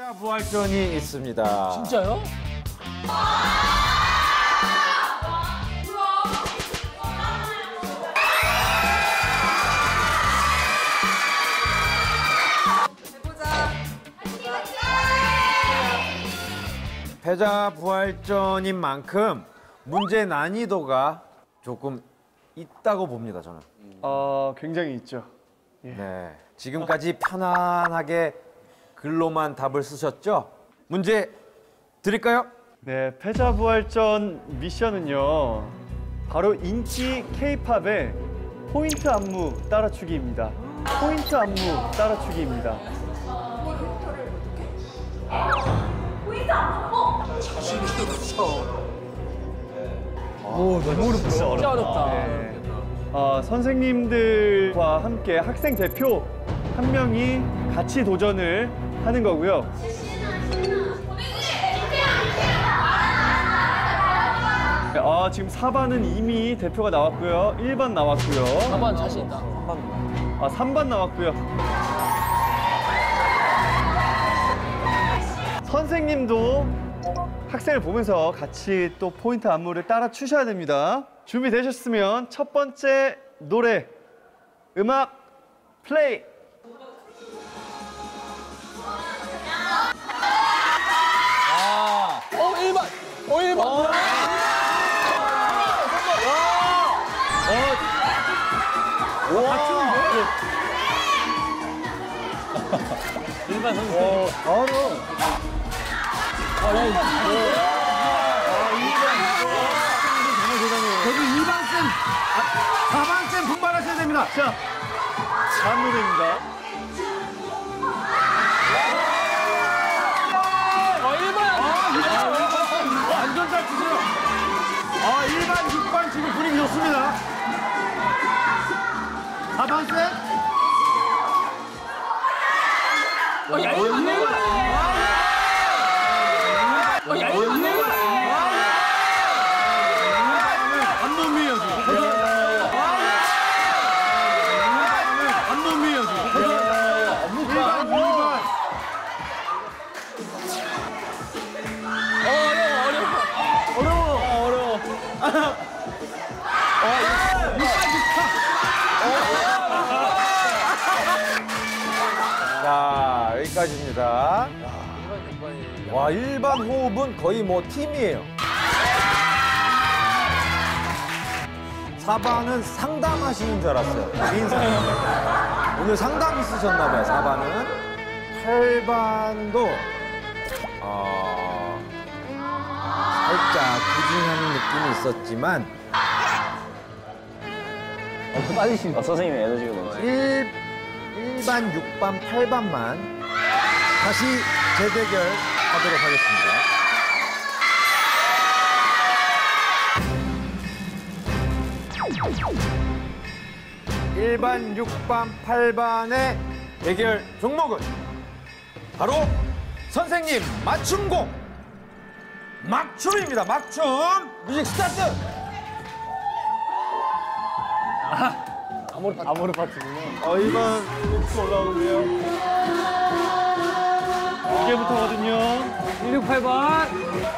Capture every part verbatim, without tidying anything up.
패자 부활전이 있습니다. 진짜요? 패자 부활전인 만큼 문제 난이도가 조금 있다고 봅니다, 저는. 어, 굉장히 있죠. 네, 지금까지 편안하게 글로만 답을 쓰셨죠? 문제 드릴까요? 네, 패자부활전 미션은요. 바로 인기 K-팝의 포인트 안무 따라추기입니다. 포인트 안무 따라추기입니다. 오, 너무 어렵다. 진짜 어렵다. 네. 어, 선생님들과 함께 학생 대표 한 명이 같이 도전을 하는 거고요. 아, 지금 사 반은 이미 대표가 나왔고요. 일 반 나왔고요. 사 반 자신 있다. 아, 삼 반 나왔고요. 선생님도 학생을 보면서 같이 또 포인트 안무를 따라 추셔야 됩니다. 준비되셨으면 첫 번째 노래, 음악 플레이! 어, 일 반! 어, 일 반! 어. 와, 맞추는데? 일 반 선수. 어, 바로. 아, 야, 이거. 저기 이 반쌤, 아, 사 반쌤 분발하셔야 됩니다. 자, 다음 노래입니다. 어, 일 반! 완전 잘 치세요. 아, 일 반, 육 반 지금 분위기 좋습니다. 사 반쌤. 어, 야, 이거 일 반! 어, 야, 이거 일 반! 한 놈이에요, 지금. 한 놈이에요, 지금. 일 반, 이 반. 어려워, 어려워. 어려워. 어려워. 자, 여기까지입니다. 와, 일 반 호흡은 거의 뭐 팀이에요. 사 반은 상담하시는 줄 알았어요. 인상. 오늘 상담 쓰셨나 봐요, 사 반은. 팔 반도 어, 살짝 부진한 느낌이 있었지만 어, 그 빠지시네. 어, 선생님의 에너지가 너무. 일, 일 반, 육 반, 팔 반만 다시 재대결 하도록 하겠습니다. 일 반, 육 반, 팔 반의 대결 종목은 바로 선생님 맞춤곡 막춤입니다. 막춤 뮤직 스타트. 아모르, 아모르 파트군요. 어, 일 반 또 올라오는데요. 이제부터거든요. 일, 육, 팔 반.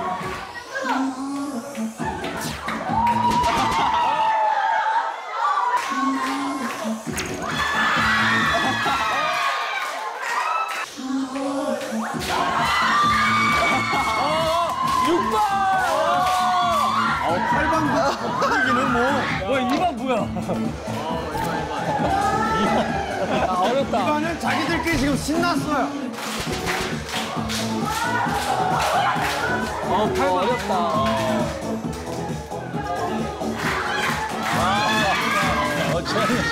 육 반! 어, 팔 반 분위기는 뭐. 와, 이 반 뭐야? 아, 어렵다. 이 반은 자기들끼리 지금 신났어요. 어, 팔 반 어렵다. 어, 재현이.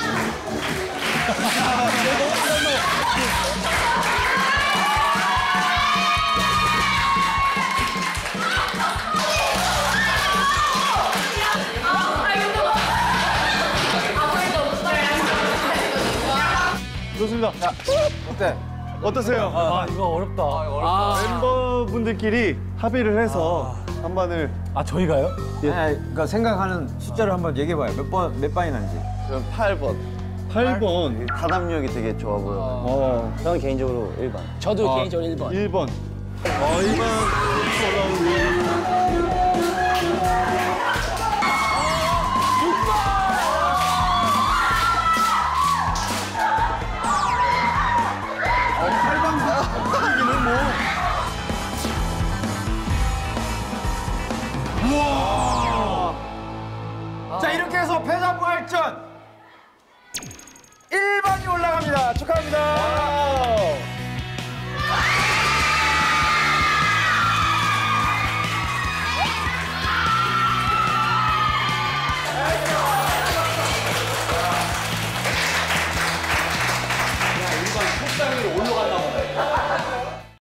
좋습니다. 자, 어때? 어떠세요? 아, 이거 어렵다. 아, 멤버분들끼리 합의를 해서 한 반을. 아, 저희가요? 아니, 그러니까 생각하는 숫자를 한번 얘기해봐요. 몇 번, 몇 반이 난지. 저는 팔 번. 팔 번. 타담력이 되게 좋아 보여. 어. 저는 개인적으로 일 번. 저도 개인적으로 일 번. 일 번. 어, 일 번. 팔 번 분위기는 뭐. 우와. 자, 이렇게 해서 패자부활전 일 번이 올라갑니다. 축하합니다.